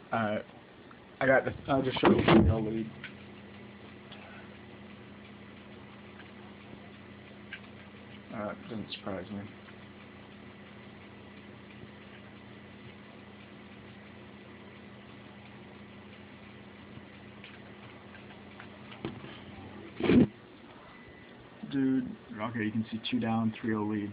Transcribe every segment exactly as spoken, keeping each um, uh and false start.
Uh, I got the, I'll just show you the real lead. Uh, doesn't surprise me. Dude, okay, you can see two down, three oh lead.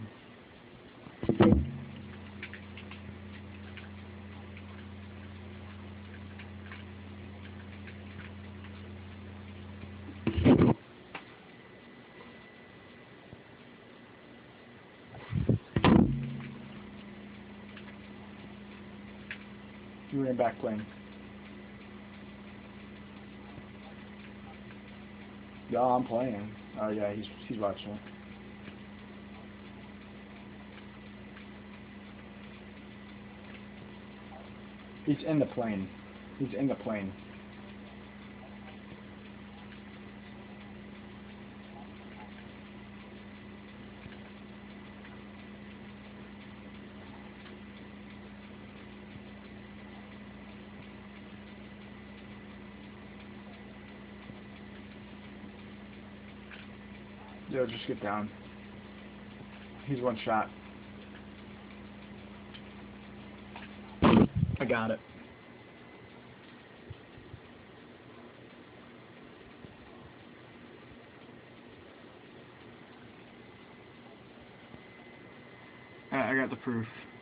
He ran back playing. Yeah, I'm playing. Oh yeah, he's he's watching it. He's in the plane. He's in the plane. Yo, just get down. He's one shot. I got it. I got the proof.